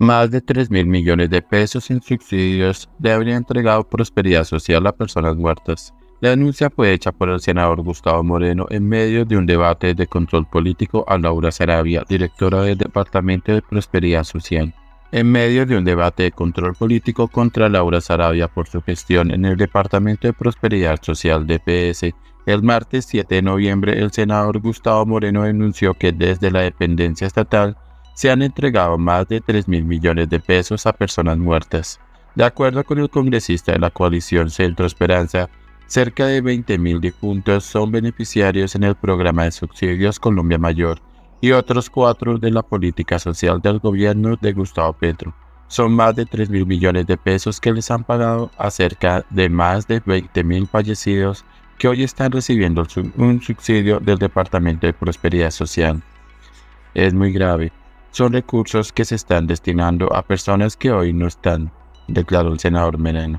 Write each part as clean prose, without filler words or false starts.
Más de 3.000 millones de pesos en subsidios le habría entregado Prosperidad Social a personas muertas. La denuncia fue hecha por el senador Gustavo Moreno en medio de un debate de control político a Laura Saravia, directora del Departamento de Prosperidad Social. En medio de un debate de control político contra Laura Saravia por su gestión en el Departamento de Prosperidad Social DPS, el martes 7 de noviembre el senador Gustavo Moreno denunció que desde la dependencia estatal se han entregado más de 3.000 millones de pesos a personas muertas. De acuerdo con el congresista de la coalición Centro Esperanza, cerca de 20.000 difuntos son beneficiarios en el programa de subsidios Colombia Mayor y otros 4 de la política social del gobierno de Gustavo Petro. Son más de 3.000 millones de pesos que les han pagado a cerca de más de 20.000 fallecidos que hoy están recibiendo un subsidio del Departamento de Prosperidad Social. Es muy grave. Son recursos que se están destinando a personas que hoy no están, declaró el senador Moreno.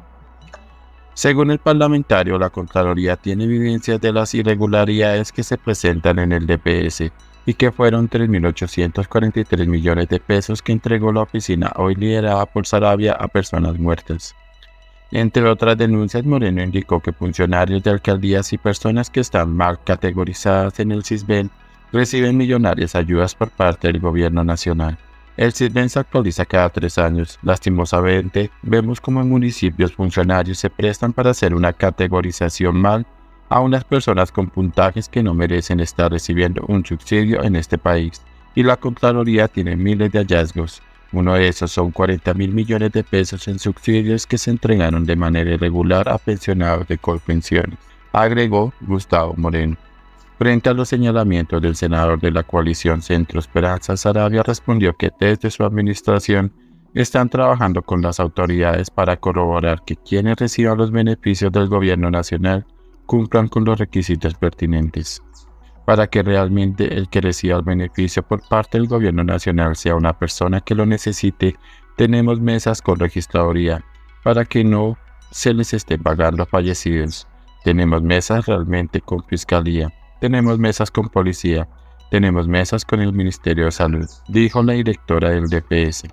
Según el parlamentario, la Contraloría tiene evidencias de las irregularidades que se presentan en el DPS y que fueron 3.843 millones de pesos que entregó la oficina hoy liderada por Saravia a personas muertas. Entre otras denuncias, Moreno indicó que funcionarios de alcaldías y personas que están mal categorizadas en el CISBEN reciben millonarias ayudas por parte del gobierno nacional. El CISBEN se actualiza cada 3 años. Lastimosamente, vemos como en municipios funcionarios se prestan para hacer una categorización mal a unas personas con puntajes que no merecen estar recibiendo un subsidio en este país. Y la Contraloría tiene miles de hallazgos. Uno de esos son 40.000 millones de pesos en subsidios que se entregaron de manera irregular a pensionados de Colpensiones, agregó Gustavo Moreno. Frente a los señalamientos del senador de la coalición Centro Esperanza, Saravia respondió que desde su administración están trabajando con las autoridades para corroborar que quienes reciban los beneficios del gobierno nacional cumplan con los requisitos pertinentes. Para que realmente el que reciba el beneficio por parte del gobierno nacional sea una persona que lo necesite, tenemos mesas con registraduría para que no se les esté pagando a fallecidos. Tenemos mesas realmente con fiscalía. Tenemos mesas con policía, tenemos mesas con el Ministerio de Salud, dijo la directora del DPS.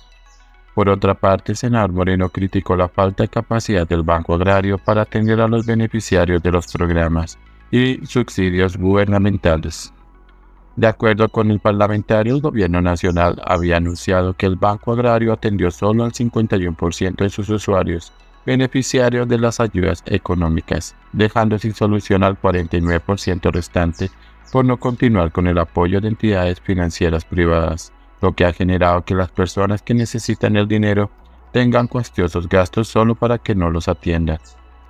Por otra parte, el senador Moreno criticó la falta de capacidad del Banco Agrario para atender a los beneficiarios de los programas y subsidios gubernamentales. De acuerdo con el parlamentario, el gobierno nacional había anunciado que el Banco Agrario atendió solo al 51% de sus usuarios beneficiarios de las ayudas económicas, dejando sin solución al 49% restante por no continuar con el apoyo de entidades financieras privadas, lo que ha generado que las personas que necesitan el dinero tengan cuantiosos gastos solo para que no los atiendan.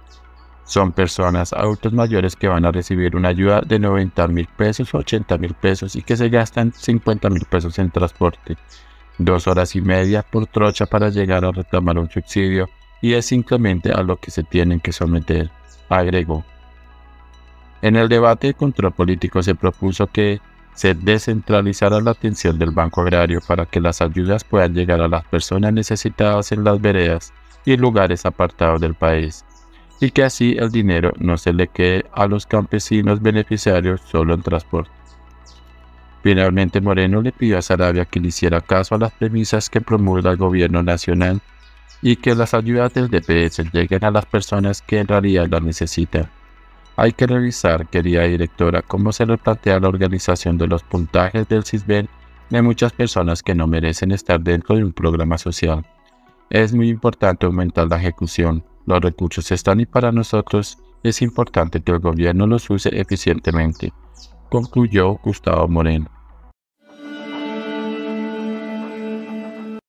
Son personas adultos mayores que van a recibir una ayuda de 90.000 pesos o 80.000 pesos y que se gastan 50.000 pesos en transporte, 2 horas y media por trocha para llegar a reclamar un subsidio, y es simplemente a lo que se tienen que someter, agregó. En el debate de control político se propuso que se descentralizara la atención del Banco Agrario para que las ayudas puedan llegar a las personas necesitadas en las veredas y lugares apartados del país, y que así el dinero no se le quede a los campesinos beneficiarios solo en transporte. Finalmente, Moreno le pidió a Saravia que le hiciera caso a las premisas que promulga el gobierno nacional y que las ayudas del DPS lleguen a las personas que en realidad las necesitan. Hay que revisar, querida directora, cómo se le plantea la organización de los puntajes del CISBEN de muchas personas que no merecen estar dentro de un programa social. Es muy importante aumentar la ejecución. Los recursos están y para nosotros es importante que el gobierno los use eficientemente, concluyó Gustavo Moreno.